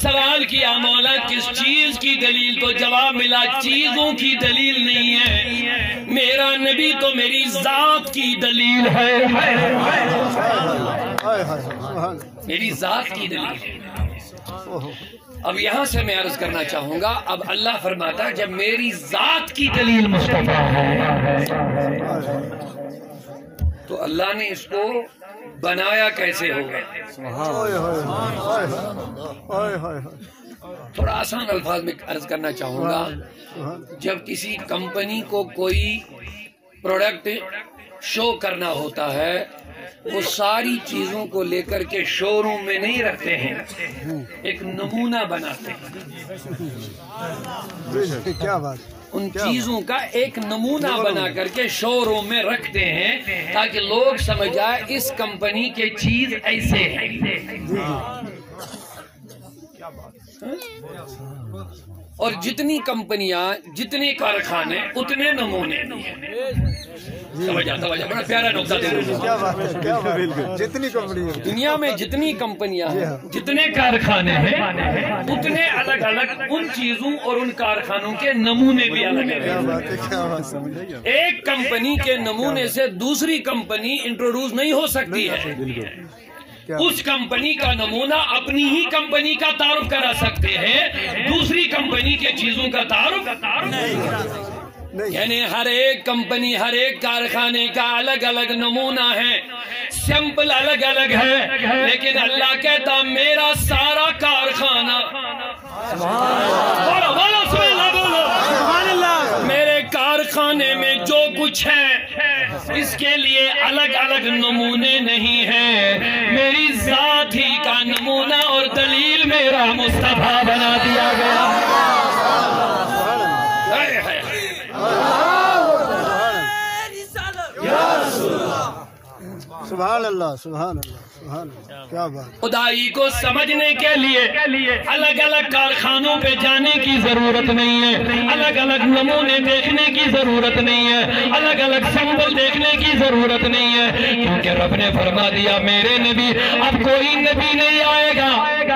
سوال کیا مولا کس چیز کی دلیل، تو جواب ملا چیزوں کی دلیل نہیں ہے، میرا نبی تو میری ذات کی دلیل ہے، میری ذات کی دلیل ہے۔ اب یہاں سے میں عرض کرنا چاہوں گا، اب اللہ فرماتا جب میری ذات کی دلیل مصطفیٰ ہے تو اللہ نے اس کو بنایا کیسے ہوگا؟ تھوڑا آسان الفاظ میں عرض کرنا چاہوں گا، جب کسی کمپنی کو کوئی پروڈکٹ شو کرنا ہوتا ہے وہ ساری چیزوں کو لے کر کے شو روم میں نہیں رکھتے ہیں، ایک نمونہ بناتے ہیں، کیا بات، ان چیزوں کا ایک نمونہ بنا کر کے شو روم میں رکھتے ہیں تاکہ لوگ سمجھ جائے اس کمپنی کے چیز ایسے ہے۔ اور جتنی کمپنیاں جتنے کارخانے اتنے نمونے بڑا پیارا نقطہ دے رہا ہوں، جتنی کمپنی دنیا میں جتنی کمپنیاں ہیں جتنے کارخانے ہیں اتنے الگ الگ ان چیزوں اور ان کارخانوں کے نمونے بھی الگ ہیں۔ ایک کمپنی کے نمونے سے دوسری کمپنی انٹروڈیوس نہیں ہو سکتی ہے، اس کمپنی کا نمونہ اپنی ہی کمپنی کا تعارف کرا سکتے ہیں، دوسری کمپنی کے چیزوں کا تعارف یعنی ہر ایک کمپنی ہر ایک کارخانے کا الگ الگ نمونہ ہے، سیمپل الگ الگ ہے، لیکن اللہ کہتا میرا سارا کارخانہ میرے کارخانے میں جو کچھ ہے اس کے لیے الگ الگ نمونے نہیں ہیں، میری ذات ہی کا نمونہ اور دلیل میرا مصطفیٰ بنا دیا گیا۔ سبحان اللہ، سبحان اللہ، سبحان اللہ، کیا بات۔ خدائی کو سمجھنے کے لیے الگ الگ کارخانوں پہ جانے کی ضرورت نہیں ہے، الگ الگ نمونے دیکھنے کی ضرورت نہیں ہے، الگ الگ سیمپل دیکھنے کی ضرورت نہیں ہے، کیونکہ رب نے فرما دیا میرے نبی اب کوئی نبی نہیں آئے گا،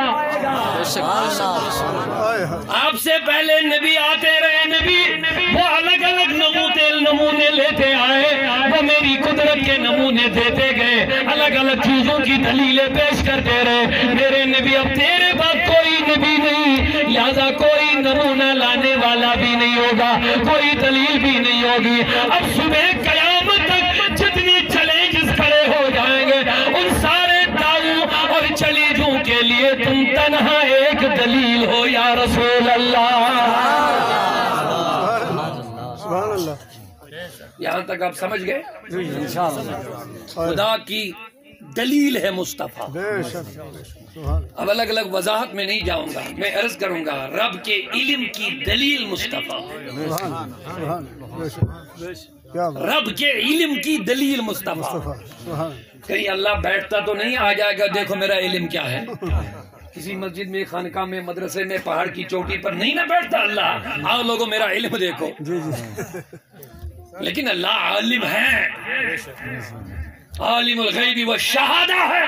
آپ سے پہلے نبی آتے رہے، نبی وہ الگ الگ نمونے لیتے آئے، وہ میری قدرت کے نمونے دیتے گئے، الگ الگ چیزوں کی دلیلیں پیش کرتے رہے، میرے نبی اب تیرے بعد کوئی نبی نہیں، لہذا کوئی نمونہ لانے والا بھی نہیں ہوگا، کوئی دلیل بھی نہیں ہوگی، اب صبح قیامت تک جتنی چیلنجز کھڑے ہو جائیں گے ان سارے دعووں اور چیلنجوں کے لیے تم تنہا ایک دلیل ہو یا رسول اللہ۔ سبحان اللہ، یہاں تک آپ سمجھ گئے؟ خدا کی دلیل ہے مصطفیٰ۔ اب الگ الگ وضاحت میں نہیں جاؤں گا، میں عرض کروں گا رب کے علم کی دلیل مصطفیٰ، رب کے علم کی دلیل مصطفیٰ۔ کہیں اللہ بیٹھتا تو نہیں آ جائے گا دیکھو میرا علم کیا ہے، کسی مسجد میں خانقاہ میں مدرسے میں پہاڑ کی چوٹی پر نہیں نہ بیٹھتا اللہ، آؤ لوگوں میرا علم دیکھو، لیکن اللہ عالم ہے، عالم الغیب والشہادہ ہے،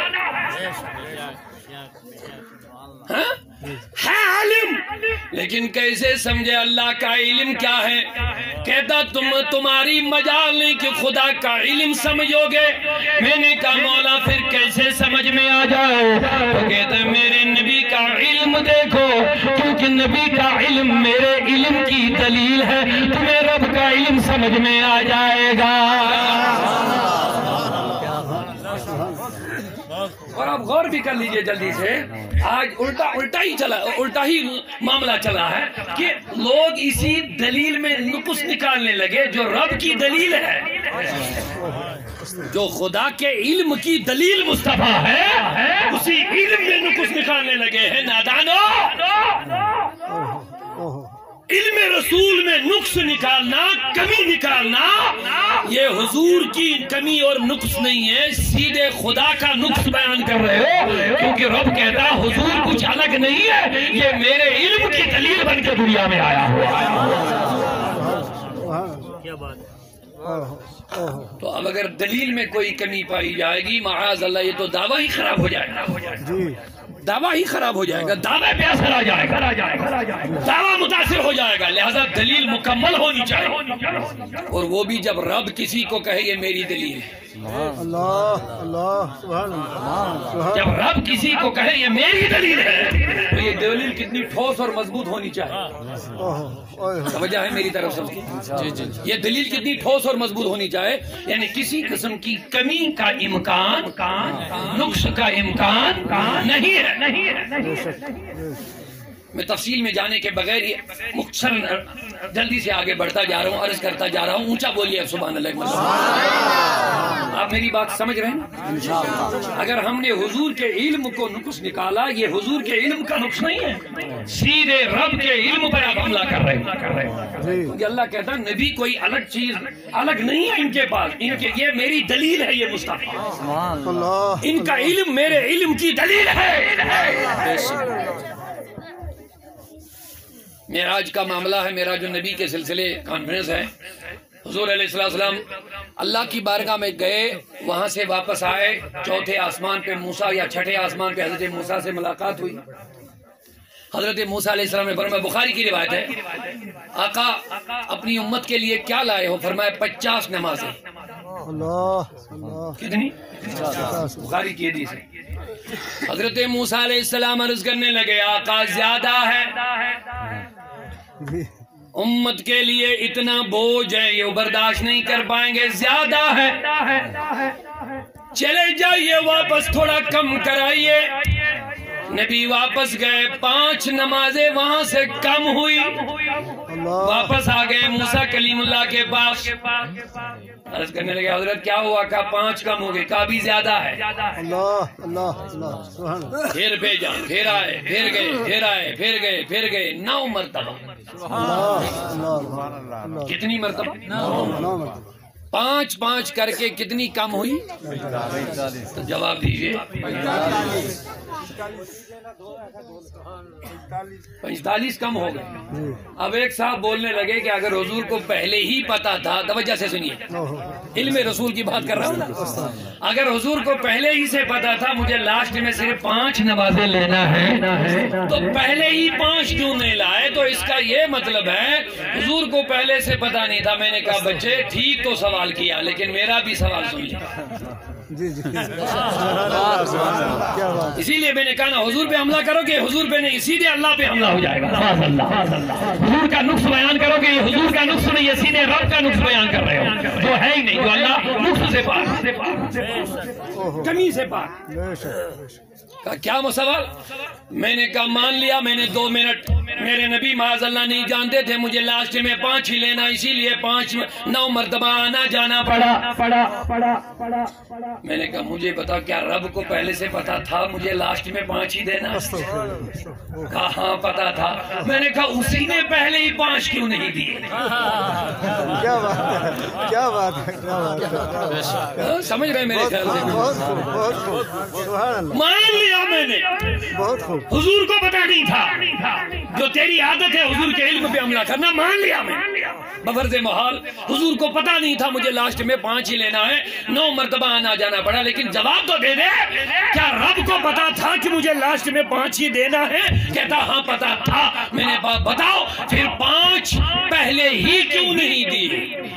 ہے عالم، لیکن کیسے سمجھے اللہ کا علم کیا ہے؟ کہتا تمہاری مجال نہیں کہ خدا کا علم سمجھو گے، میں نے کہا مولا پھر کیسے سمجھ میں آ جائے؟ تو کہتا میرے نبی کا علم دیکھو، کیونکہ نبی کا علم میرے علم کی دلیل ہے، تمہیں رب کا علم سمجھ میں آ جائے گا۔ اور آپ غور بھی کر لیجئے جلدی سے، آج الٹا ہی معاملہ چلا ہے کہ لوگ اسی دلیل میں نقص نکالنے لگے جو رب کی دلیل ہے، جو خدا کے علم کی دلیل مصطفیٰ ہے اسی علم میں نقص نکالنے لگے ہیں۔ نادانو، علم رسول میں نقص نکالنا، کمی نکالنا، یہ حضور کی کمی اور نقص نہیں ہے، سیدھے خدا کا نقص بیان کر رہے ہو، کیونکہ رب کہتا حضور کچھ الگ نہیں ہے، یہ میرے علم کی دلیل بن کے دنیا میں آیا ہوا ہے۔ تو اب اگر دلیل میں کوئی کمی پائی جائے گی معاذ اللہ یہ تو دعویٰ ہی خراب ہو جائے گا۔ دعویٰ ہی خراب ہو جائے گا، دعوے پہ اثر آ جائے گا، دعویٰ متاثر ہو جائے گا، لہذا دلیل مکمل ہونی چاہیے، اور وہ بھی جب رب کسی کو کہے یہ میری دلیل ہے۔ اللہ اللہ سبحان اللہ، جب رب کسی کو کہے یہ میری دلیل ہے تو یہ دلیل کتنی ٹھوس اور مضبوط ہونی چاہیے۔ توجہ ہے میری طرف سے؟ یہ دلیل کتنی ٹھوس اور مضبوط ہونی چاہیے، یعنی کسی قسم کی کمی کا امکان، نقص کا امکان نہیں ہے۔ میں تفصیل میں جانے کے بغیر ہی مختصر جلدی سے آگے بڑھتا جا رہا ہوں، عرض کرتا جا رہا ہوں، اونچا بولیے سبحان اللہ۔ آپ میری بات سمجھ رہے ہیں؟ اگر ہم نے حضور کے علم کو نقص نکالا، یہ حضور کے علم کا نقص نہیں ہے، سیدھے رب کے علم پر آپ حملہ کر رہے ہیں، کیونکہ اللہ کہتا ہے نبی کوئی الگ چیز الگ نہیں ہے ان کے پاس، ان کے یہ میری دلیل ہے، یہ مصطفیٰ، ان کا علم میرے علم کی دلیل ہے۔ معراج کا معاملہ ہے، معراج النبی کے سلسلے کانفرنس ہے۔ حضور علیہ السلام اللہ کی بارگاہ میں گئے، وہاں سے واپس آئے، چوتھے آسمان پہ موسیٰ یا چھٹے آسمان پہ حضرت موسیٰ سے ملاقات ہوئی۔ حضرت موسیٰ علیہ السلام نے فرمایا، بخاری کی روایت ہے، آقا اپنی امت کے لیے کیا لائے ہو؟ فرمایا 50 نمازیں۔ کتنی؟ بخاری کی حدیث ہے۔ حضرت موسیٰ علیہ السلام عرض کرنے لگے، آقا زیادہ ہے، امت کے لیے اتنا بوجھ ہے، یہ برداشت نہیں کر پائیں گے، زیادہ ہے، چلے جائیے واپس تھوڑا کم کرائیے۔ نبی واپس گئے، 5 نمازیں وہاں سے کم ہوئی، واپس آ گئے موسیٰ کلیم اللہ کے پاس، عرض کرنے لگے حضرت کیا ہوا؟ کہا 5 کم ہو گئے، کہا بھی زیادہ ہے۔ پھر بھیجا، پھر آئے، پھر گئے، پھر آئے، پھر گئے، پھر گئے، 9 مرتبہ۔ کتنی مرتبہ؟ 9 مرتبہ۔ 5 کر کے کتنی کم ہوئی؟ تو جواب دیجئے۔ 45 کم ہو گئے۔ اب ایک صاحب بولنے لگے کہ اگر حضور کو پہلے ہی پتا تھا، توجہ سے سنیے، علم رسول کی بات کر رہا ہوں، اگر حضور کو پہلے ہی سے پتا تھا مجھے لاسٹ میں صرف 5 نمازیں لینا ہے تو پہلے ہی 5 کیوں نہیں لائے؟ تو اس کا یہ مطلب ہے حضور کو پہلے سے پتا نہیں تھا۔ میں نے کہا بچے ٹھیک تو سوال کیا، لیکن میرا بھی سوال سن لیا۔ اسی لیے میں نے کہا نا حضور پہ حملہ کرو گے، حضور پہ نہیں، سیدھے اللہ پہ حملہ ہو جائے گا۔ حضور کا نقص بیان کرو گے، یہ حضور کا نقص نہیں، یہ سیدھے رب کا نقص بیان کر رہے ہو، جو ہے ہی نہیں، جو اللہ نقص سے پاک، کمی سے پاک۔ کہا کیا سوال؟ میں نے کہا مان لیا، میں نے 2 منٹ، میرے نبی معاذ اللہ نہیں جانتے تھے مجھے لاسٹ میں 5 ہی لینا، اسی لیے 9 مرتبہ آنا جانا پڑا۔ میں نے کہا مجھے بتا کیا رب کو پہلے سے پتا تھا مجھے لاسٹ میں 5 ہی دینا؟ کہا ہاں پتا تھا۔ میں نے کہا اسی نے پہلے ہی 5 کیوں نہیں دیے؟ کیا بات ہے، کیا بات ہے، کیا بات ہے، سمجھ رہے میرے خیال سے؟ بہت خوب، سبحان اللہ، مان لیا میں نے، بہت خوب۔ حضور کو پتا نہیں تھا، جو تیری عادت ہے حضور کے علم پہ حملہ کرنا، مان لیا میں، بفرض محال حضور کو پتا نہیں تھا مجھے لاسٹ میں 5 ہی لینا ہے، 9 مرتبہ آنا جانا پڑا، لیکن جواب تو دے دے، کیا رب کو پتا تھا کہ مجھے لاسٹ میں 5 ہی دینا ہے؟ کہتا ہاں پتا تھا۔ میں نے کہا بتاؤ پھر 5 پہلے ہی کیوں نہیں دی؟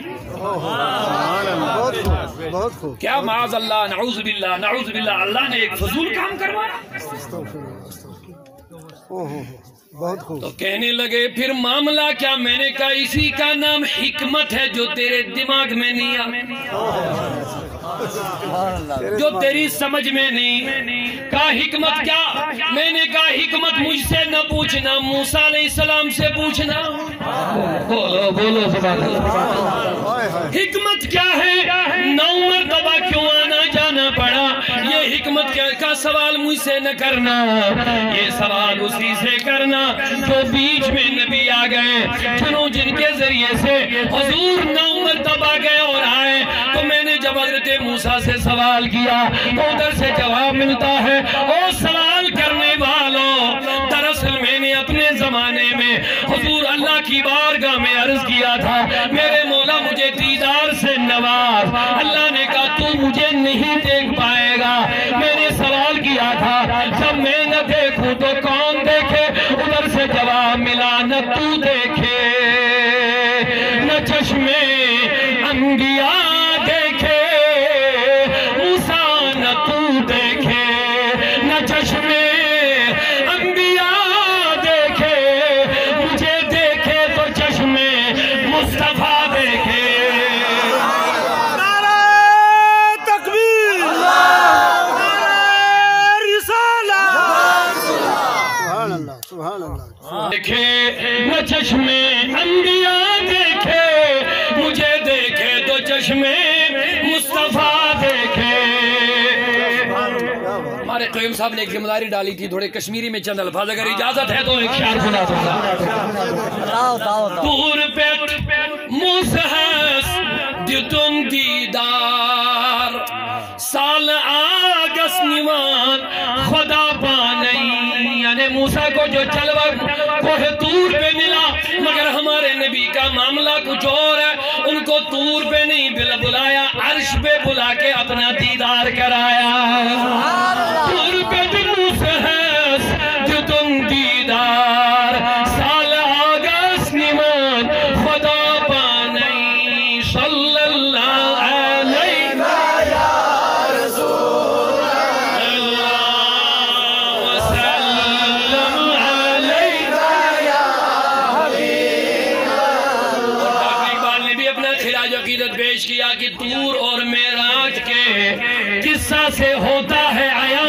بہت خوب۔ کیا معاذ اللہ، نعوذ باللہ، نعوذ باللہ، اللہ نے ایک فضول کام کروایا؟ بہت خوب۔ تو کہنے لگے پھر معاملہ کیا؟ میں نے کہا اسی کا نام حکمت ہے جو تیرے دماغ میں نہیں جو تیری سمجھ میں نہیں۔ کہا حکمت کیا؟ میں نے کہا حکمت مجھ سے نہ پوچھنا، موسیٰ علیہ السلام سے پوچھنا۔ بولو سبحان اللہ۔ حکمت کیا ہے؟ 9 مرتبہ کیوں آنا جانا پڑا؟ یہ حکمت کیا کا سوال مجھ سے نہ کرنا، یہ سوال اسی سے کرنا جو بیچ میں نبی آ گئے، جن کے ذریعے سے حضور 9 مرتبہ گئے اور آئے۔ تو میں نے جب حضرت موسیٰ سے سوال کیا تو ادھر سے جواب ملتا ہے، او سوال کرنے والوں، دراصل میں نے اپنے زمانے میں حضور اللہ کی بارگاہ میں عرض کیا تھا میرے مولا مجھے دیدار سے نواز۔ اللہ نے کہا تو مجھے نہیں دیکھ پائے گا۔ میں نے سوال کیا تھا جب میں نہ دیکھ نہ تو دیکھے نہ چشمے انبیاء دیکھے موسیٰ نہ تو دیکھے نہ چشمے انبیاء دیکھے مجھے دیکھے تو چشمے مصطفیٰ دیکھے دیکھے نہ چشمے انبیاء دیکھے مجھے دیکھے تو چشمے مصطفیٰ دیکھے ہمارے قیوم صاحب نے ایک ذمہ داری ڈالی تھی تھوڑے کشمیری میں چند الفاظ اگر اجازت ہے تو ایک شعر سنا دوں گا طور پیٹ موسیٰ دیتن دیدار سال آگس نیوان خدا پانئی یعنی موسیٰ کو جو جلوہ کوہ طور پہ ملا مگر ہمارے نبی کا معاملہ کچھ اور ہے ان کو طور پہ نہیں بلایا عرش پہ بلا کے اپنا دیدار کرایا طور پہ موسیٰ جو تم دیدار سال آگست نیمان خدا پانئی صلی اللہ علیہ یا رسول اللہ وسلم علیہ یا حبیب اور ڈاکٹر اقبال نے بھی اپنا خراج عقیدت پیش کیا کہ طور اور معراج کے قصہ سے ہوتا ہے عیاں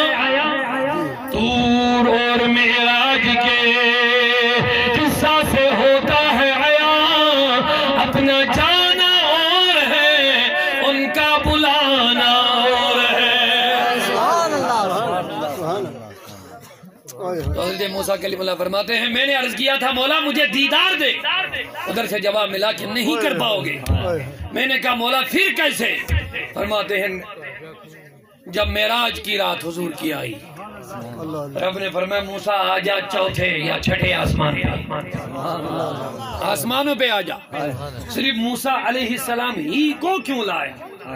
طور اور معراج کے قصہ سے ہوتا ہے عیاں اپنا جانا اور ہے ان کا بلانا اور ہے تو حضرت موسیٰ کلیم اللہ فرماتے ہیں میں نے عرض کیا تھا مولا مجھے دیدار دے ادھر سے جواب ملا کہ نہیں کر پاؤ گے میں نے کہا مولا پھر کیسے فرماتے ہیں جب معراج کی رات حضور کی آئی رب نے فرمایا موسیٰ آجا چوتھے یا چھٹے آسمانوں پہ آجا صرف موسیٰ علیہ السلام ہی کو کیوں لائے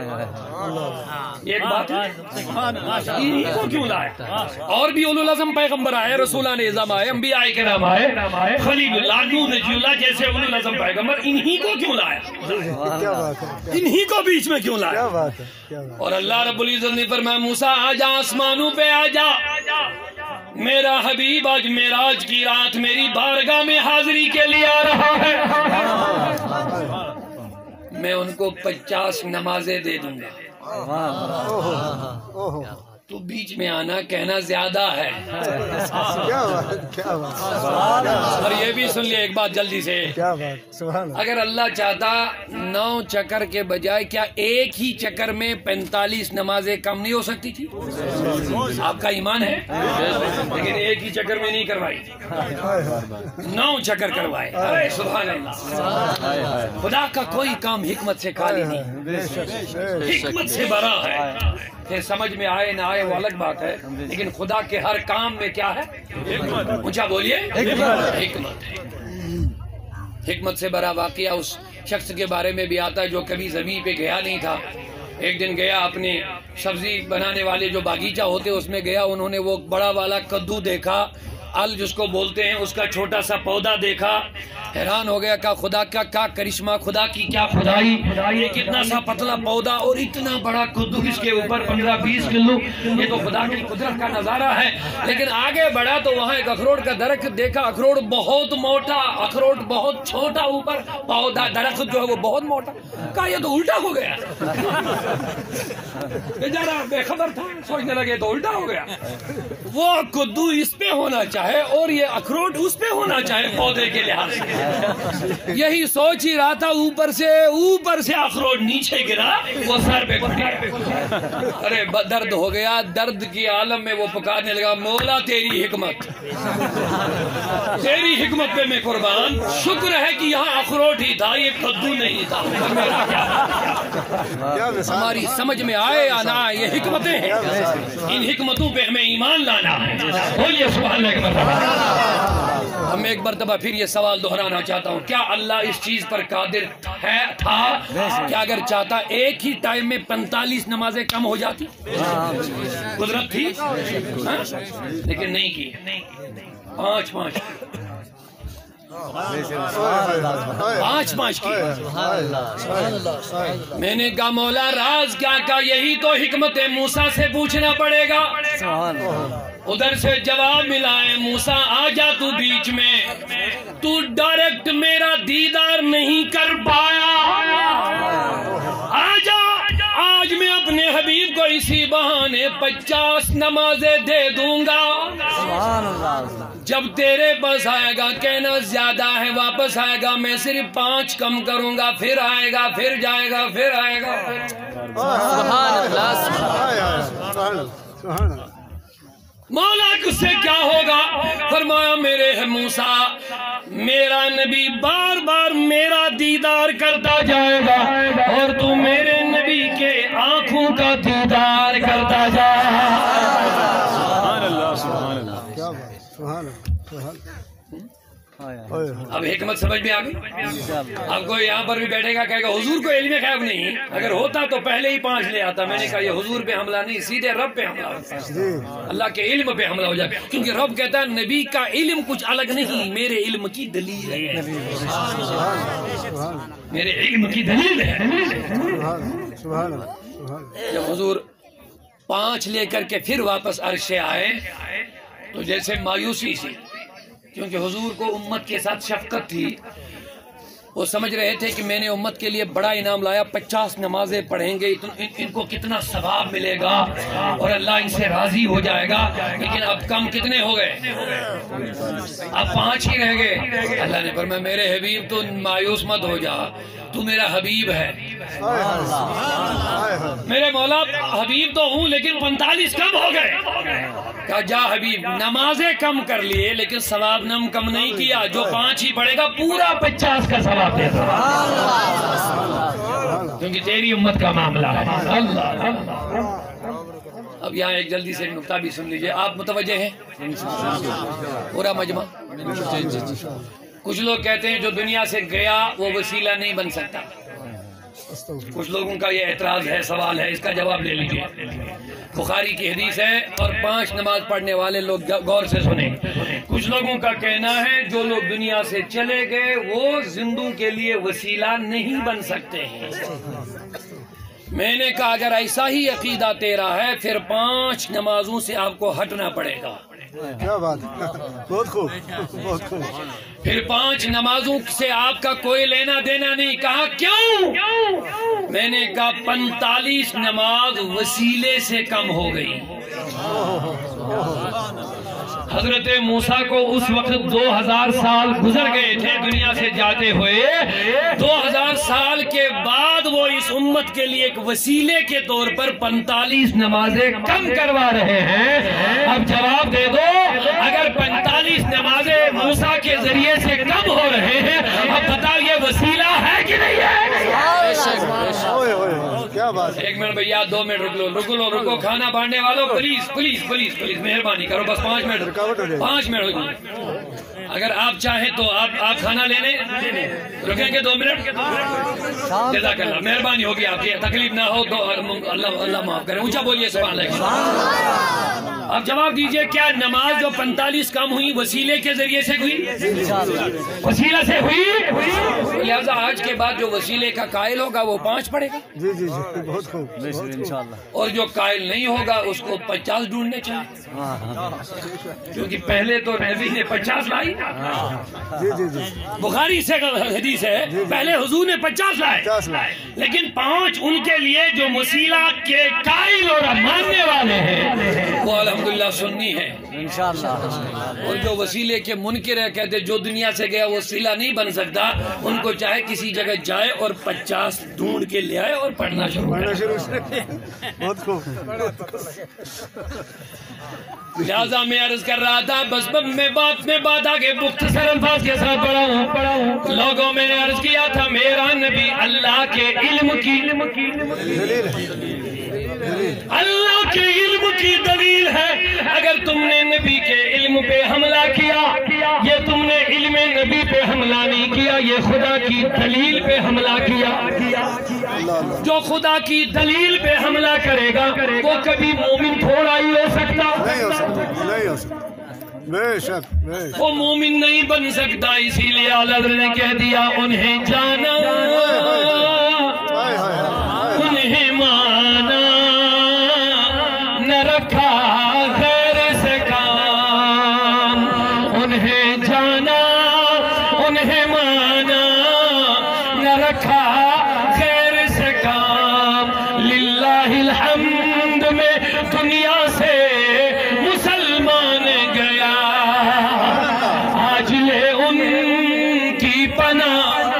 ایک بات ہی کو کیوں لائے اور بھی اولو العزم پیغمبر آئے رسولان اعظم آئے انبیاء کرام آئے خلیل اللہ نوح نجی اللہ جیسے اولو العزم پیغمبر انہی کو کیوں لائے انہی کو بیچ میں کیوں لائے اور اللہ رب العزت نے فرمایا موسیٰ آجا آسمانوں پہ آجا میرا حبیب آج معراج کی رات میری بارگاہ میں حاضری کے لیے آ رہا ہے میں ان کو 50 نمازیں دے دوں گا تو بیچ میں آنا کہنا زیادہ ہے اور یہ بھی سن لیا ایک بات جلدی سے اگر اللہ چاہتا 9 چکر کے بجائے کیا ایک ہی چکر میں 45 نمازیں کم نہیں ہو سکتی تھی آپ کا ایمان ہے لیکن ایک ہی چکر میں نہیں کروائی 9 چکر کروائے سبحان اللہ خدا کا کوئی کام حکمت سے خالی نہیں حکمت سے بھرا ہے پھر سمجھ میں آئے نہ آئے وہ الگ بات ہے لیکن خدا کے ہر کام میں کیا ہے اونچا بولیے حکمت ہے حکمت سے بھرا واقعہ اس شخص کے بارے میں بھی آتا ہے جو کبھی زمین پہ گیا نہیں تھا ایک دن گیا اپنے سبزی بنانے والے جو باغیچہ ہوتے اس میں گیا انہوں نے وہ بڑا والا کدو دیکھا ال جس کو بولتے ہیں اس کا چھوٹا سا پودا دیکھا حیران ہو گیا کہ خدا کا کیا کرشمہ خدا کی کیا خدائی یہ کتنا سا پتلا پودا اور اتنا بڑا کدو اس کے اوپر 15-20 کلو یہ تو خدا کی قدرت کا نظارہ ہے لیکن آگے بڑھا تو وہاں ایک اخروٹ کا درخت دیکھا اخروٹ بہت موٹا اخروٹ بہت چھوٹا اوپر پودا درخت جو ہے وہ بہت موٹا کہا یہ تو الٹا ہو گیا بیچارہ بے خبر تھا سوچنے لگے تو الٹا ہو گیا وہ کدو اس پہ ہونا چاہے اور یہ اخروٹ اس پہ ہونا چاہے پودے کے لحاظ سے یہی سوچ ہی رہا تھا اوپر سے اخروٹ نیچے گرا وہ سر پہ گر گیا ارے درد ہو گیا درد کی عالم میں وہ پکارنے لگا مولا تیری حکمت پہ میں قربان شکر ہے کہ یہاں اخروٹ ہی تھا یہ کدو نہیں تھا ہماری سمجھ میں آئے یا نہ آئے یہ حکمتیں ہیں ان حکمتوں پہ ہمیں ایمان لانا ہے بولیے سبحان اللہ کے مرتبہ ہم ایک مرتبہ پھر یہ سوال دہرانا چاہتا ہوں کیا اللہ اس چیز پر قادر تھا کہ اگر چاہتا ایک ہی ٹائم میں 45 نمازیں کم ہو جاتی قدرت تھی لیکن نہیں کی 5 پانچ پانچ کی. میں نے کہا مولا راز کیا؟ کہا یہی تو حکمت موسیٰ سے پوچھنا پڑے گا. ادھر سے جواب ملا ہے موسیٰ آ جا تو بیچ میں، تو ڈائریکٹ میرا دیدار نہیں کر پایا، آ جا آج میں اپنے حبیب کو اسی بہانے 50 نمازیں دے دوں گا. جب تیرے پاس آئے گا کہنا زیادہ ہے، واپس آئے گا میں صرف 5 کم کروں گا، پھر آئے گا، پھر جائے گا، پھر آئے گا. مولا اس سے کیا ہوگا؟ فرمایا میرے موسیٰ میرا نبی بار بار میرا دیدار کرتا جائے گا اور تو میرے نبی کے آنکھوں کا دیدار کرتا جا. سبحان اللہ سبحان اللہ کیا بات سبحان اللہ. اب حکمت سمجھ میں آ گئی. اب کوئی یہاں پر بھی بیٹھے گا کہے گا حضور کو علم غیب نہیں، اگر ہوتا تو پہلے ہی 5 لے آتا. میں نے کہا یہ حضور پہ حملہ نہیں، سیدھے رب پہ حملہ ہوتا ہے، اللہ کے علم پہ حملہ ہو جائے. کیونکہ رب کہتا ہے نبی کا علم کچھ الگ نہیں، میرے علم کی دلیل ہے، میرے علم کی دلیل ہے. جب حضور 5 لے کر کے پھر واپس عرش آئے تو جیسے مایوسی سی، کیونکہ حضور کو امت کے ساتھ شفقت تھی. وہ سمجھ رہے تھے کہ میں نے امت کے لیے بڑا انعام لایا، 50 نمازیں پڑھیں گے ان کو کتنا ثواب ملے گا اور اللہ ان سے راضی ہو جائے گا. لیکن اب کم کتنے ہو گئے؟ اب 5 ہی رہ گئے. اللہ نے فرمایا میرے حبیب تو مایوس مت ہو جا، تو میرا حبیب ہے. میرے مولا حبیب تو ہوں لیکن 45 کم ہو گئے. کہا جا حبیب نمازیں کم کر لیے لیکن ثواب نم کم نہیں کیا، جو 5 ہی پڑھے گا پورا 50 کا ثواب دے دو، کیونکہ تیری امت کا معاملہ ہے. اللہ. اب یہاں ایک جلدی سے نکتہ بھی سن لیجئے، آپ متوجہ ہیں پورا مجمع. کچھ لوگ کہتے ہیں جو دنیا سے گیا وہ وسیلہ نہیں بن سکتا. کچھ لوگوں کا یہ اعتراض ہے، سوال ہے، اس کا جواب لے لیجئے. بخاری کی حدیث ہے اور 5 نماز پڑھنے والے لوگ غور سے سنیں. کچھ لوگوں کا کہنا ہے جو لوگ دنیا سے چلے گئے وہ زندوں کے لیے وسیلہ نہیں بن سکتے ہیں. میں نے کہا اگر ایسا ہی عقیدہ تیرا ہے پھر 5 نمازوں سے آپ کو ہٹنا پڑے گا. کیا بات، بہت خوب بہت خوب. پھر 5 نمازوں سے آپ کا کوئی لینا دینا نہیں. کہا کیوں؟ میں نے کہا 45 نماز وسیلے سے کم ہو گئی. حضرت موسیٰ کو اس وقت 2000 سال گزر گئے تھے دنیا سے جاتے ہوئے. 2000 سال کے بعد وہ اس امت کے لیے ایک وسیلے کے طور پر 45 نمازیں کم کروا رہے ہیں. اب جواب دے دو، اگر 45 نمازیں موسیٰ کے ذریعے سے کم ہو رہے ہیں اب بتاؤ یہ وسیلہ ہے کہ نہیں ہے؟ کیا بات. 1 منٹ بھیا، 2 منٹ رکو. کھانا بانٹنے والوں پلیز پلیز پلیز پلیز مہربانی کرو، بس 5 منٹ 5 منٹ ہو جائے. اگر آپ چاہیں تو آپ کھانا لینے رکیں گے 2 منٹ. جزاک اللہ، مہربانی ہوگی، آپ کی تکلیف نہ ہو تو اللہ معاف کرے. اونچا بولیے سبحان اللہ. اب جواب دیجئے کیا نماز جو 45 کم ہوئی وسیلے کے ذریعے سے ہوئی؟ وسیلہ سے ہوئی. لہذا آج کے بعد جو وسیلے کا قائل ہوگا وہ 5 پڑھے گا. جی جی جی بہت خوب انشاءاللہ. اور جو قائل نہیں ہوگا اس کو 50 ڈھونڈنے چاہیے، کیونکہ پہلے تو نبی نے 50 لائی. جی جی جی بخاری سے حدیث ہے پہلے حضور نے 50 لائے لیکن 5 ان کے لیے جو وسیلہ کے قائل اور ماننے والے ہیں وہ الحمدللہ سنی ہے انشاءاللہ. اور جو وسیلے کے منکر ہے کہتے جو دنیا سے گیا وہ وسیلہ نہیں بن سکتا، ان کو چاہے کسی جگہ جائے اور 50 ڈھونڈ کے لے آئے اور پڑھنا شروع کرے. بہت خوب. لہذا میں عرض کر رہا تھا بس میں بات آگے مختصر الفاظ کے ساتھ پڑھا ہوں. لوگوں میں نے عرض کیا تھا میرا نبی اللہ کے علم کی دلیل ہے. اگر تم نے نبی کے علم پہ حملہ کیا یہ تم نے علم نبی پہ حملہ نہیں کیا، یہ خدا کی دلیل پہ حملہ کیا. جو خدا کی دلیل پہ حملہ کرے گا وہ کبھی مومن تھوڑا ہی ہو سکتا. بے شک بے شک وہ مومن نہیں بن سکتا، اسی لیے اعلیٰ حضرت نے کہہ دیا انہیں جانا ہائے ہائے ہائے انہیں مانا نہ رکھا غیر سے کام، انہیں جانا انہیں مانا نہ رکھا غیر سے کام، للہ الحمد میں دنیا سے مسلمان گیا، آج لے ان کی پناہ،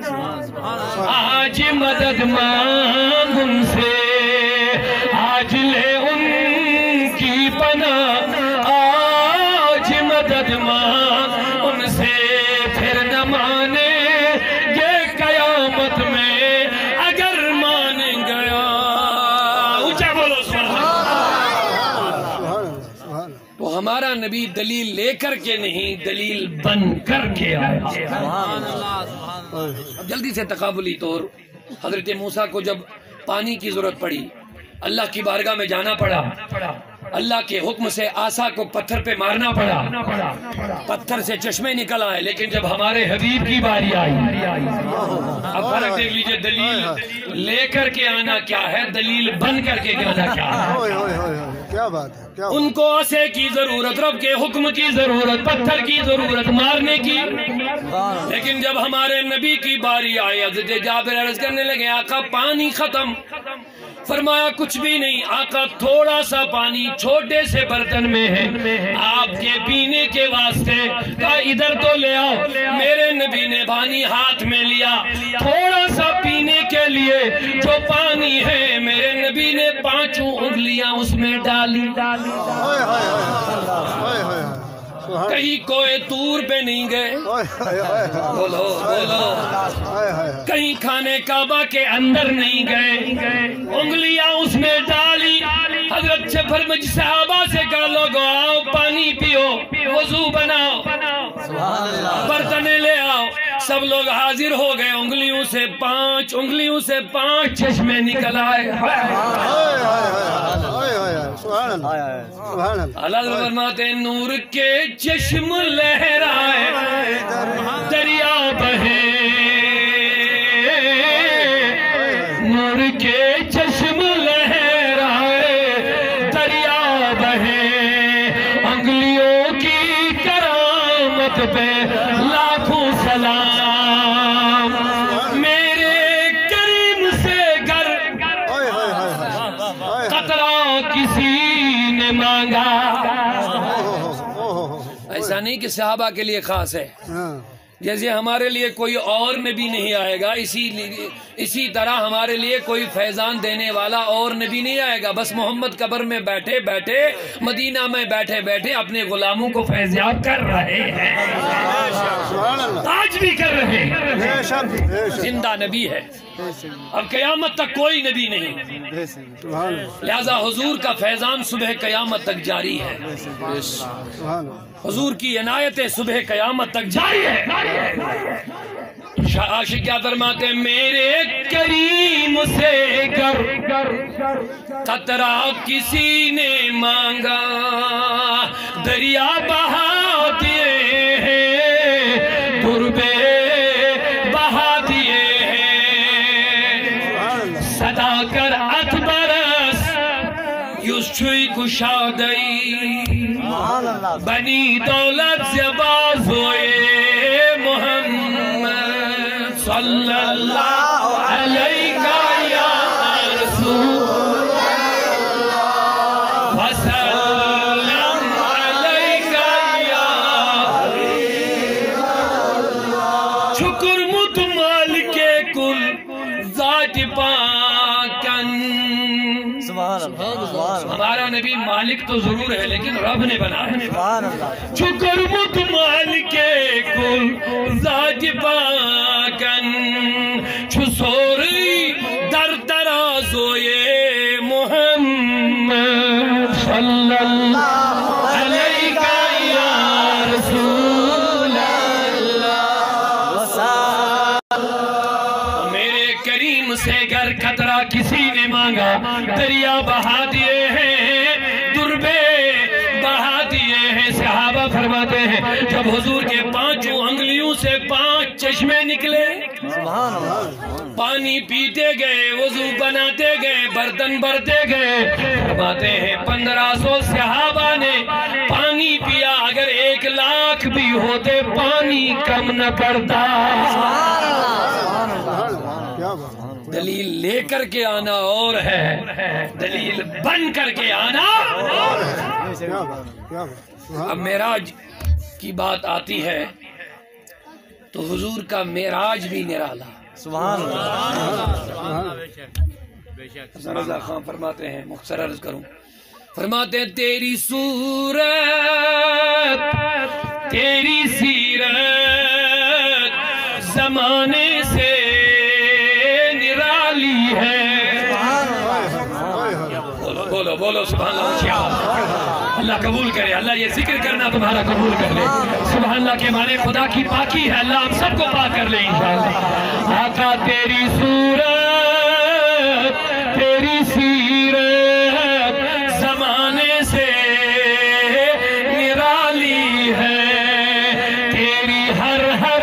آج مدد مانگ ان سے، آج لے ان کی پناہ، آج مدد مانگ ان سے، پھر نہ مانے یہ قیامت میں اگر مان گیا۔ اونچا بولو سبحان اللہ۔ سبحان اللہ سبحان اللہ تو ہمارا نبی دلیل لے کر کے نہیں، دلیل بن کر کے آیا۔ اب جلدی سے تقابلی طور حضرت موسیٰ کو جب پانی کی ضرورت پڑی، اللہ کی بارگاہ میں جانا پڑا، اللہ کے حکم سے عصا کو پتھر پہ مارنا پڑا، پتھر سے چشمے نکل آئے، لیکن جب ہمارے حبیب کی باری آئی، اب فرق دیکھ لیجئے، دلیل لے کر کے آنا کیا ہے، دلیل بن کر کے آنا کیا ہے۔ ہوئے ہوئے ہوئے ہوئے کیا بات ہے کیا ان کو عصا کی ضرورت، رب کے حکم کی ضرورت، پتھر کی ضرورت، مارنے کی، لیکن جب ہمارے نبی کی باری آئی، حضرت جابر عرض کرنے لگے آقا پانی ختم، فرمایا کچھ بھی نہیں آقا، تھوڑا سا پانی چھوٹے سے برتن میں ہے آپ کے پینے کے واسطے، کہا ادھر تو لے آؤ، میرے نبی نے پانی ہاتھ میں لیا، تھوڑا سا پینے کے لیے جو پانی ہے میرے نبی نے 5 انگلیاں اس میں ڈالی، ہائے ہائے ہائے ہائے سبحان کہیں کوئے طور پہ نہیں گئے، اللہ بولو بولو، ہائے ہائے کہیں خانے کعبہ کے اندر نہیں گئے، انگلیاں اس میں ڈالی، حضرت سے فرمایا صحابہ سے کہا لوگو آؤ پانی پیو، وضو بناؤ، برتنیں لے آؤ، سب لوگ حاضر ہو گئے، انگلیوں سے 5 چشمے نکل آئے۔ سبحان اللہ سبحان اللہ اللہ فرماتے ہیں نور کے چشم لہرائے دریا بہے، نور کے چشم لہرائے دریا بہے، انگلیوں کی کرامت پہ لاکھوں سلام، میرے کریم سے گر قطرہ کسی نے مانگا۔ ایسا نہیں کہ صحابہ کے لیے خاص ہے، جیسے ہمارے لیے کوئی اور نبی نہیں آئے گا، اسی طرح ہمارے لیے کوئی فیضان دینے والا اور نبی نہیں آئے گا، بس محمد قبر میں بیٹھے بیٹھے، مدینہ میں بیٹھے بیٹھے اپنے غلاموں کو فیضیاب کر رہے ہیں، آج بھی کر رہے ہیں، زندہ نبی ہے، اب قیامت تک کوئی نبی نہیں، لہذا حضور کا فیضان صبح قیامت تک جاری ہے، حضور کی عنایتیں صبح قیامت تک جاری ہے۔ عاشق کیا فرماتے ہیں میرے کریم سے گر قطرہ کسی نے مانگا، دریا بہا دیے ہیں، تربے بہا دیے ہیں، صدا کر ات برس یوز چھوئی کشادئی، بنی دولت سے باز ہوئے محمد صلی اللہ علیہ یا رسول وسلم علیہ یا شکر متمال کے کل ذات پاکن، ہمارا نبی مالک تو ضرور ہے لیکن رب نے بنایا، شکر متمال کے کل ذات پاکن، چھسوری در ترازوئے محمد صلی اللہ علیہ یا رسول اللہ، میرے کریم سے گر قطرہ کسی نے مانگا، دریا بہا دیے ہیں، دربے بہا دیے ہیں، صحابہ فرماتے یوں انگلیوں سے 5 چشمے نکلے، سبحان اللہ، پانی پیتے گئے، وضو بناتے گئے، برتن بھرتے گئے۔ فرماتے ہیں 1500 صحابہ نے پانی پیا، اگر 1 لاکھ بھی ہوتے پانی کم نہ پڑتا۔ کیا بات، دلیل لے کر کے آنا اور ہے، دلیل بن کر کے آنا اور ہے۔ کیا بات، کیا بات، اب معراج کی بات آتی ہے تو حضور کا معراج بھی نرالا۔ سبحان اللہ، رضا خان فرماتے ہیں، مختصر عرض کروں، فرماتے ہیں تیری صورت تیری سیرت زمانے سے نرالی ہے۔ بولو بولو بولو سبحان اللہ، اللہ قبول کرے، اللہ یہ ذکر کرنا تمہارا قبول کر لے۔ سبحان اللہ کے معنی خدا کی پاکی ہے، اللہ ہم سب کو پاک کر لے انشاءاللہ۔ آقا تیری صورت تیری سیرت زمانے سے نرالی ہے، تیری ہر ہر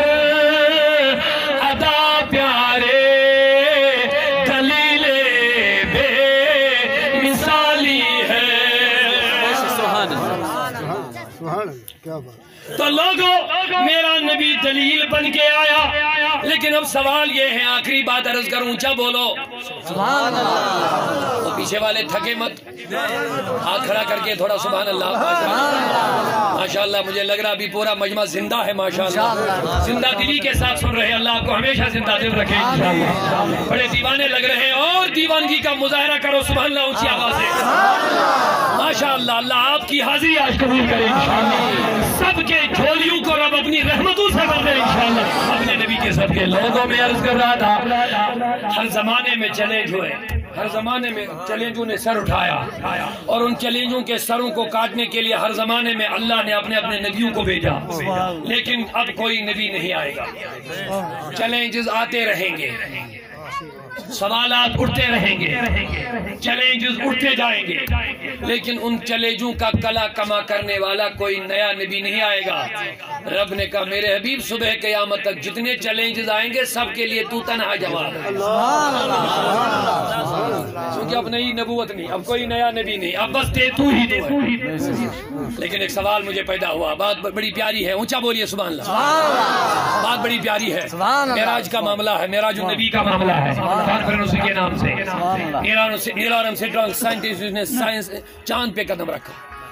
ادا پیارے دلیل بے مثالی ہے۔ سبحان اللہ، کیا بات، تو لوگوں میرا نبی دلیل بن کے آیا، لیکن اب سوال یہ ہے، آخری بات عرض کروں، اونچا بولو سبحان اللہ، وہ پیچھے والے تھکے مت، ہاتھ کھڑا کر کے تھوڑا سبحان اللہ، ماشاءاللہ مجھے لگ رہا ابھی پورا مجمع زندہ ہے، ماشاءاللہ زندہ دلی کے ساتھ سن رہے ہیں، اللہ آپ کو ہمیشہ زندہ دل رکھے انشاءاللہ۔ بڑے دیوانے لگ رہے ہیں، اور دیوانگی کا مظاہرہ کرو سبحان اللہ اونچی آواز سے، ماشاءاللہ اللہ آپ کی حاضری آج قبول کرے انشاءاللہ، سب کے جھولیوں کو رب اپنی رحمتوں سے بھر دے انشاءاللہ، اپنے نبی کے سب کے لوگوں میں عرض کر رہا تھا، ہر زمانے میں چیلنج ہوئے، ہر زمانے میں چیلنجوں نے سر اٹھایا، اور ان چیلنجوں کے سروں کو کاٹنے کے لیے ہر زمانے میں اللہ نے اپنے اپنے نبیوں کو بھیجا، لیکن اب کوئی نبی نہیں آئے گا، چیلنجز آتے رہیں گے، سوالات اٹھتے رہیں گے، چیلنجز اٹھتے جائیں گے، لیکن ان چیلنجوں کا کلا کما کرنے والا کوئی نیا نبی نہیں آئے گا۔ رب نے کہا میرے حبیب صبح قیامت تک جتنے چیلنجز آئیں گے سب کے لیے تو تنہا جواب ہے، کیونکہ اب نئی نبوت نہیں، اب کوئی نیا نبی نہیں، اب بس تو ہی تو ہے۔ لیکن ایک سوال مجھے پیدا ہوا، بات بڑی پیاری ہے، اونچا بولیے سبحان اللہ، بات بڑی پیاری ہے، معراج کا معاملہ ہے، معراج النبی کا معاملہ ہے، اسی کے نام سے نیل آرمسٹرانگ سائنٹسٹ نے سائنس چاند پہ قدم رکھا،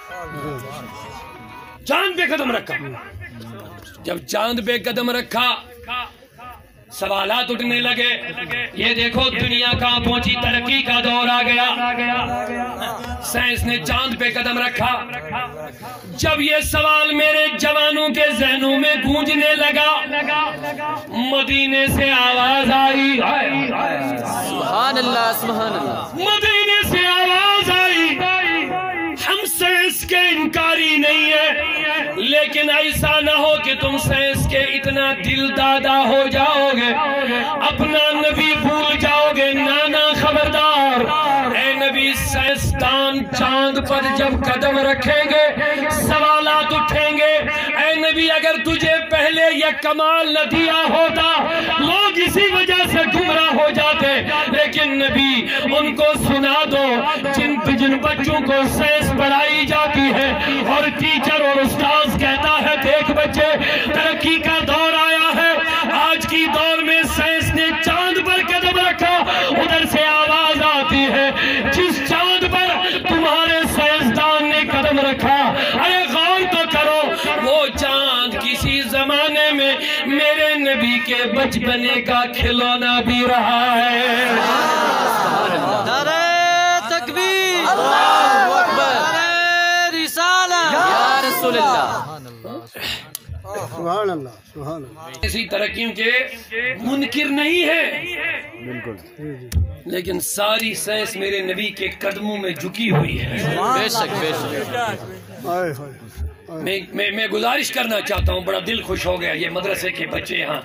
چاند پہ قدم رکھا، جب چاند پہ قدم رکھا سوالات اٹھنے لگے، یہ دیکھو دنیا کہاں پہنچی، ترقی کا دور آ گیا، سائنس نے چاند پہ قدم رکھا۔ جب یہ سوال میرے جوانوں کے ذہنوں میں گونجنے لگا، مدینے سے آواز آئی، سبحان اللہ، سبحان اللہ، مدینے سے آواز آئی، ہم سائنس کے انکاری نہیں ہے، لیکن ایسا نہ ہو کہ تم سائنس کے اتنا دل دادا ہو جاؤ گے، اپنا نبی بھول جاؤ گے، نانا خبردار، اے نبی سائنسدان چاند پر جب قدم رکھیں گے سوالات اٹھیں گے، اے نبی اگر تجھے پہلے یہ کمال نہ دیا ہوتا لوگ اسی وجہ سے گمراہ ہو جاتے، لیکن نبی ان کو سنا دو جن بچوں کو سائنس پڑھائی جاتی ہے اور ٹیچر اور استاذ کہتا ہے دیکھ بچے ترقی کا دور آیا ہے، آج کی دور میں سائنس نے چاند پر قدم رکھا، ادھر سے آواز آتی ہے جس چاند پر تمہارے سائنسدان نے قدم رکھا، ارے غور تو کرو وہ چاند کسی زمانے میں میرے نبی کے بچپنے کا کھلونا بھی رہا ہے۔ نعرہ تکبیر، اللہ اکبر، نعرہ رسالہ یا رسول اللہ، سبحان اللہ، سبحان اللہ، اسی ترقیوں کے منکر نہیں ہے، لیکن ساری سائنس میرے نبی کے قدموں میں جھکی ہوئی ہے۔ بے شک بے شک، میں گزارش کرنا چاہتا ہوں، بڑا دل خوش ہو گیا یہ مدرسے کے بچے یہاں،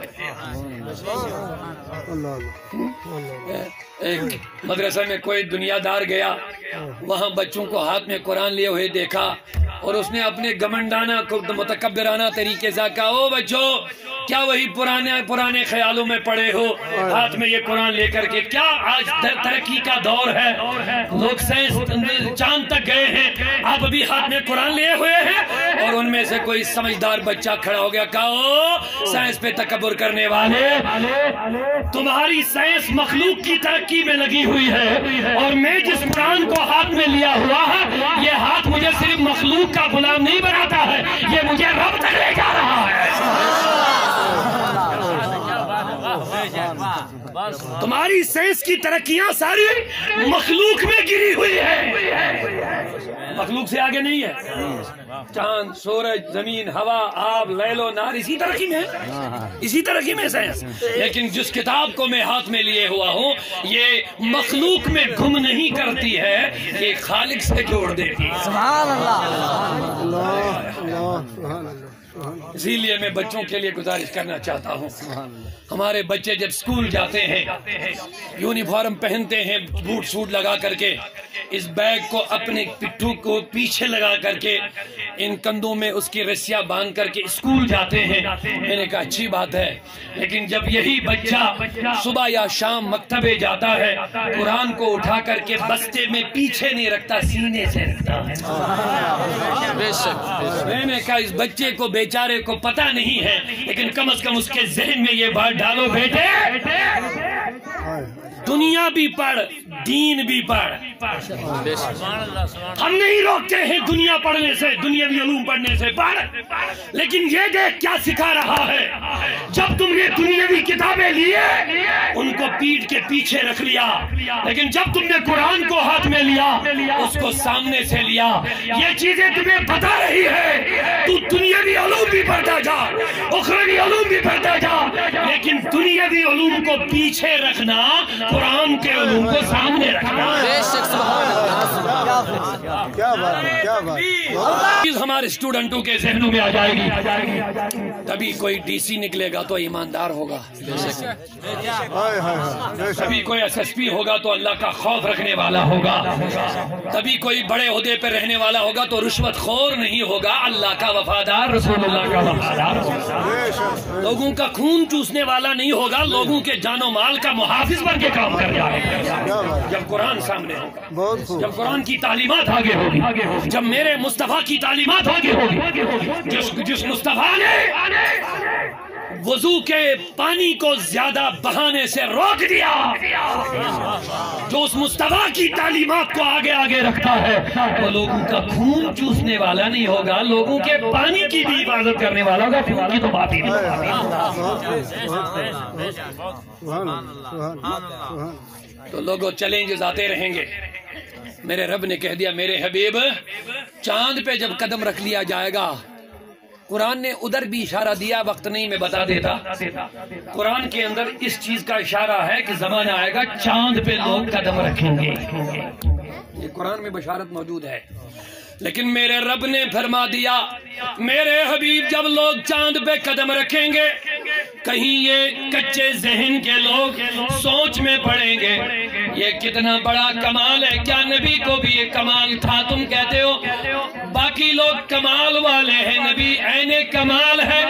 ایک مدرسہ میں کوئی دنیا دار گیا، وہاں بچوں کو ہاتھ میں قرآن لیے ہوئے دیکھا، اور اس نے اپنے گمنڈانہ متکبرانہ طریقے سے کہا او بچوں کیا وہی پرانے خیالوں میں پڑے ہو ہاتھ میں یہ قرآن لے کر کے کیا آج ترقی کا دور ہے لوگ سائنس چاند تک گئے ہیں آپ ابھی ہاتھ میں قرآن لیے ہوئے ہیں اور ان میں سے کوئی سمجھدار بچہ کھڑا ہو گیا کہا او سائنس پہ تکبر کرنے والے تمہاری سائنس مخلوق کی ترقی میں لگی ہوئی ہے اور میں جس قرآن کو ہاتھ میں لیا ہوا ہے یہ ہاتھ مجھے صرف مخلوق کا غلام نہیں بناتا ہے یہ مجھے رب تک لے جا رہا ہے تمہاری سائنس کی ترقیاں ساری مخلوق میں گری ہوئی ہے مخلوق سے آگے نہیں ہے چاند سورج زمین ہوا آب لیل و نار اسی ترقی میں سائنس لیکن جس کتاب کو میں ہاتھ میں لیے ہوا ہوں یہ مخلوق میں گم نہیں کرتی ہے یہ خالق سے جوڑ دیتی ہے سبحان اللہ اسی لیے میں بچوں کے لیے گزارش کرنا چاہتا ہوں ہمارے بچے جب سکول جاتے ہیں یونیفارم پہنتے ہیں بوٹ سوٹ لگا کر کے اس بیگ کو اپنے پٹھوں کو پیچھے لگا کر کے ان کندھوں میں اس کی رسیاں باندھ کر کے اسکول جاتے ہیں میں نے کہا اچھی بات ہے لیکن جب یہی بچہ صبح یا شام مکتبے جاتا ہے قرآن کو اٹھا کر کے بستے میں پیچھے نہیں رکھتا سینے سے رکھتا ہے میں نے کہا اس بچے کو بیچارے کو پتہ نہیں ہے لیکن کم از کم اس کے ذہن میں یہ بات ڈالو بیٹے دنیا بھی پڑھ دین بھی پڑھ ہم نہیں روکتے ہیں دنیا پڑھنے سے دنیاوی علوم پڑھنے سے پڑھ لیکن یہ دیکھ کیا سکھا رہا ہے جب تم نے دنیاوی کتابیں لیے ان کو پیٹھ کے پیچھے رکھ لیا لیکن جب تم نے قرآن کو ہاتھ میں لیا اس کو سامنے سے لیا یہ چیزیں تمہیں بتا رہی ہے تو دنیاوی علوم بھی پڑھتا جا اخروی علوم بھی پڑھتا جا لیکن دنیاوی علوم کو پیچھے رکھنا قرآن کے علوم کو سامنے رکھنا ہمارے اسٹوڈنٹوں کے ذہنوں میں آ جائے گی تبھی کوئی ڈی سی نکلے گا تو ایماندار ہوگا تبھی کوئی ایس ایس پی ہوگا تو اللہ کا خوف رکھنے والا ہوگا تبھی کوئی بڑے عہدے پہ رہنے والا ہوگا تو رشوت خور نہیں ہوگا اللہ کا وفادار رسول اللہ کا وفادار ہوگا لوگوں کا خون چوسنے والا نہیں ہوگا لوگوں کے جان و مال کا محافظ بن کے کام کر جائے گا جب قرآن سامنے ہوگا جب قرآن کی تعلیمات آگے ہوگی جب میرے مصطفیٰ کی تعلیمات آگے ہوگی جس مصطفیٰ نے وضو کے پانی کو زیادہ بہانے سے روک دیا جو اس مصطفیٰ کی تعلیمات کو آگے آگے رکھتا ہے وہ لوگوں کا خون چوسنے والا نہیں ہوگا لوگوں کے پانی کی بھی حفاظت کرنے والا ہوگا خون کی تو بات ہی نہیں تو لوگوں چیلنجز آتے رہیں گے میرے رب نے کہہ دیا میرے حبیب چاند پہ جب قدم رکھ لیا جائے گا قرآن نے ادھر بھی اشارہ دیا وقت نہیں میں بتا دیتا قرآن کے اندر اس چیز کا اشارہ ہے کہ زمانہ آئے گا چاند پہ لوگ قدم رکھیں گے یہ قرآن میں بشارت موجود ہے لیکن میرے رب نے فرما دیا میرے حبیب جب لوگ چاند پہ قدم رکھیں گے کہیں یہ کچے ذہن کے لوگ سوچ میں پڑیں گے یہ کتنا بڑا کمال ہے کیا نبی کو بھی یہ کمال تھا تم کہتے ہو باقی لوگ کمال والے ہیں نبی عین کمال ہے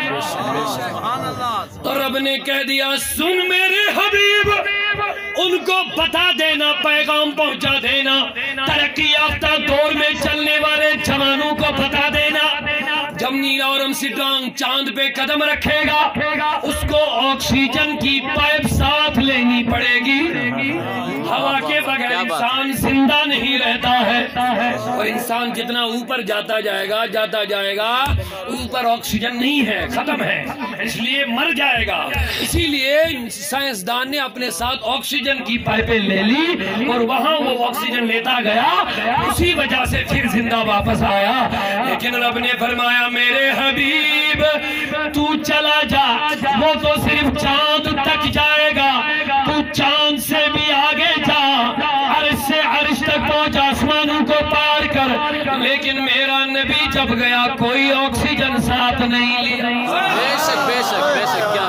تو رب نے کہہ دیا سن میرے حبیب ان کو بتا دینا پیغام پہنچا دینا ترقی یافتہ دور میں چلنے والے جوانوں کو بتا دینا جب نیل آرمسٹرانگ چاند پہ قدم رکھے گا اس کو آکسیجن کی پائپ ساتھ لینی پڑے گی ہوا کے بغیر انسان زندہ نہیں رہتا ہے اور انسان جتنا اوپر جاتا جائے گا اوپر آکسیجن نہیں ہے ختم ہے اس لیے مر جائے گا اسی لیے سائنسدان نے اپنے ساتھ آکسیجن کی پائپیں لے لی اور وہاں وہ آکسیجن لیتا گیا اسی وجہ سے پھر زندہ واپس آیا لیکن رب نے فرمایا میرے حبیب تو چلا جا وہ تو صرف چاند تک جائے گا تو چاند سے بھی آگے جا عرش سے عرش تک پہنچ آسمانوں کو پار کر لیکن میرا نبی جب گیا کوئی آکسیجن ساتھ نہیں لیا بے شک کیا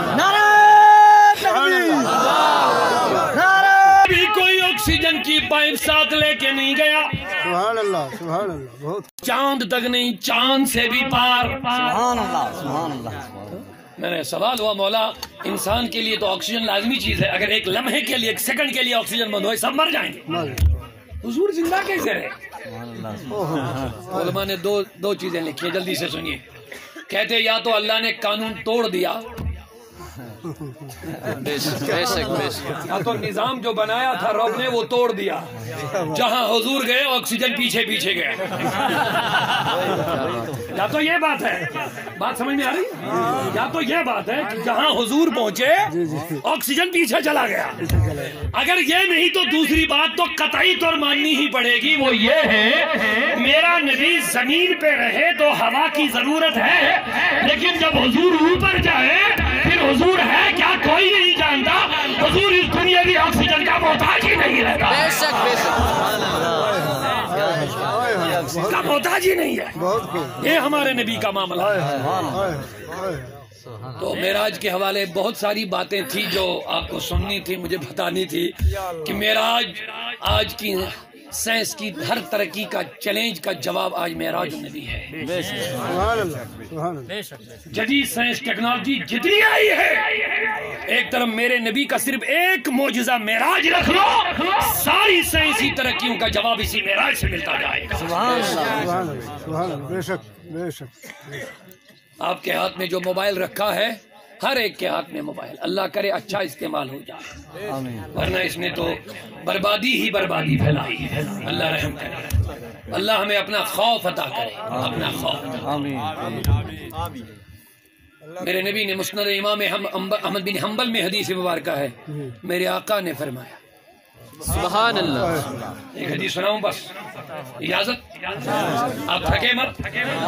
بھی کوئی آکسیجن کی پائپ ساتھ لے کے نہیں گیا اللہ سبحان اللہ بہت چاند تک نہیں چاند سے بھی پار. سبحان اللہ سبحان اللہ. میں نے سوال ہوا مولا انسان کے لیے تو آکسیجن لازمی چیز ہے, اگر ایک لمحے کے لیے ایک سیکنڈ کے لیے آکسیجن بند ہوئے سب مر جائیں گے, حضور زندہ کیسے رہے؟ علماء نے دو چیزیں لکھی ہیں, جلدی سے سنیے. کہتے یا تو اللہ نے قانون توڑ دیا, بے شک یا تو نظام جو بنایا تھا رب نے وہ توڑ دیا, جہاں حضور گئے آکسیجن پیچھے پیچھے گئے. یا تو یہ بات ہے, بات سمجھ میں آ رہی, یا تو یہ بات ہے کہ جہاں حضور پہنچے آکسیجن پیچھے چلا گیا. اگر یہ نہیں تو دوسری بات تو قطعی طور ماننی ہی پڑے گی, وہ یہ ہے میرا نبی زمین پہ رہے تو ہوا کی ضرورت ہے, لیکن جب حضور اوپر جائے پھر حضور ہے کیا کوئی نہیں جانتا. حضور اس دنیا کی آکسیجن کا محتاج ہی نہیں رہتا, بے شک بے شک کا محتاج ہی نہیں ہے. یہ ہمارے نبی کا معاملہ ہے. تو معراج کے حوالے بہت ساری باتیں تھی جو آپ کو سننی تھی, مجھے بتانی تھی کہ معراج آج کی سائنس کی ہر ترقی کا چیلنج کا جواب آج معراج النبی ہے. جدید سائنس ٹیکنالوجی جتنی آئی ہے, ایک طرف میرے نبی کا صرف ایک معجزہ معراج رکھ لو, ساری سائنسی ترقیوں کا جواب اسی معراج سے ملتا جائے گا. آپ کے ہاتھ میں جو موبائل رکھا ہے, ہر ایک کے ہاتھ میں موبائل, اللہ کرے اچھا استعمال ہو جائے, ورنہ اس نے تو بربادی ہی بربادی پھیلائی ہے. اللہ رحم کرے, اللہ ہمیں اپنا خوف عطا کرے, اپنا خوف. میرے نبی نے مسند امام احمد بن حنبل میں حدیث مبارکہ ہے, میرے آقا نے فرمایا, سبحان اللہ. ایک حدیث سناؤں بس, اجازت؟ آپ تھکے مت.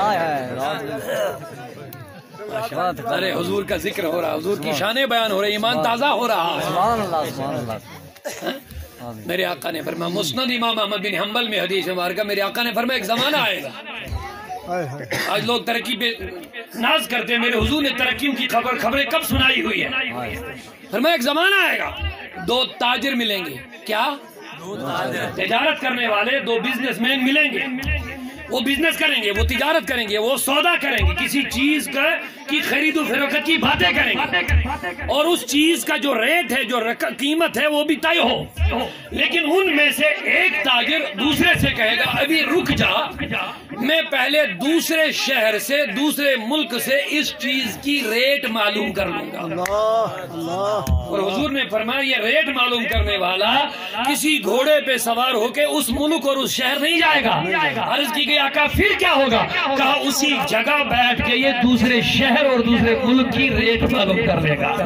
ارے حضور کا ذکر ہو رہا, حضور کی شانیں بیان ہو رہی, ایمان تازہ ہو رہا. میرے آقا نے فرمایا, مسند امام احمد بن حنبل میں حدیث مبارکہ, میرے آقا نے فرمایا ایک زمانہ آئے گا. آج لوگ ترقی پہ ناز کرتے ہیں, میرے حضور نے ترقیوں کی خبریں کب سنائی ہوئی ہے. فرمایا ایک زمانہ آئے گا, دو تاجر ملیں گے. کیا؟ تجارت کرنے والے دو بزنس مین ملیں گے. وہ بزنس کریں گے, وہ تجارت کریں گے, وہ سودا کریں گے, کسی چیز کی خرید و فروخت کی باتیں کریں گے, اور اس چیز کا جو ریٹ ہے, جو قیمت ہے, وہ بھی طے ہو. لیکن ان میں سے ایک تاجر دوسرے سے کہے گا ابھی رک جا, میں پہلے دوسرے شہر سے, دوسرے ملک سے اس چیز کی ریٹ معلوم کر لوں گا. اور حضور نے فرمایا یہ ریٹ معلوم کرنے والا کسی گھوڑے پہ سوار ہو کے اس ملک اور اس شہر نہیں جائے گا. عرض کی گئی آقا پھر کیا ہوگا؟ کہا اسی جگہ بیٹھ کے یہ دوسرے شہر اور دوسرے ملک کی ریٹ معلوم کر لے گا.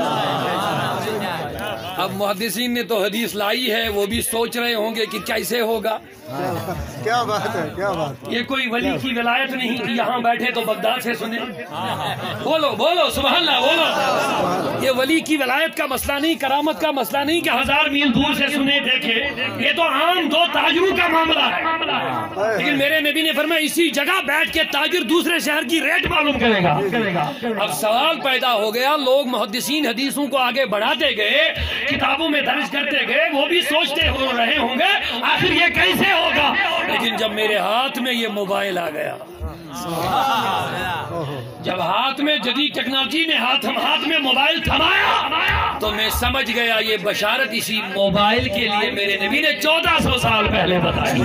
اب محدثین نے تو حدیث لائی ہے, وہ بھی سوچ رہے ہوں گے کہ کیسے ہوگا. کیا بات ہے, کیا بات. یہ کوئی ولی کی ولایت نہیں کہ یہاں بیٹھے تو بغداد سے سنیں. بولو بولو سبحان اللہ بولو. یہ ولی کی ولایت کا مسئلہ نہیں, کرامت کا مسئلہ نہیں کہ 1000 میل دور سے سنے دیکھے, یہ تو عام دو تاجروں کا معاملہ ہے. لیکن میرے نبی نے فرمایا اسی جگہ بیٹھ کے تاجر دوسرے شہر کی ریٹ معلوم کرے گا. اب سوال پیدا ہو گیا, لوگ محدثین حدیثوں کو آگے بڑھاتے گئے, کتابوں میں درج کرتے گئے, وہ بھی سوچتے ہو رہے ہوں گے آخر یہ کیسے ہوگا. لیکن جب میرے ہاتھ میں یہ موبائل آ گیا, جب ہاتھ میں جدید ٹیکنالوجی نے ہاتھ میں موبائل تھمایا, تو میں سمجھ گیا یہ بشارت اسی موبائل کے لیے میرے نبی نے 1400 سال پہلے بتائی.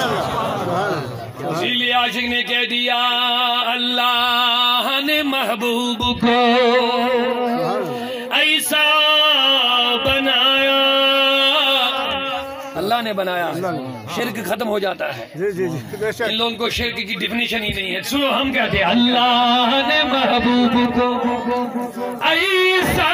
اسی لیے عاشق نے کہہ دیا اللہ نے محبوب کو ایسا بنایا, اللہ نے بنایا, شرک ختم ہو جاتا ہے. ان لوگوں کو شرک کی ڈیفینیشن ہی نہیں ہے. سنو ہم کہتے ہیں اللہ نے محبوب کو ایسا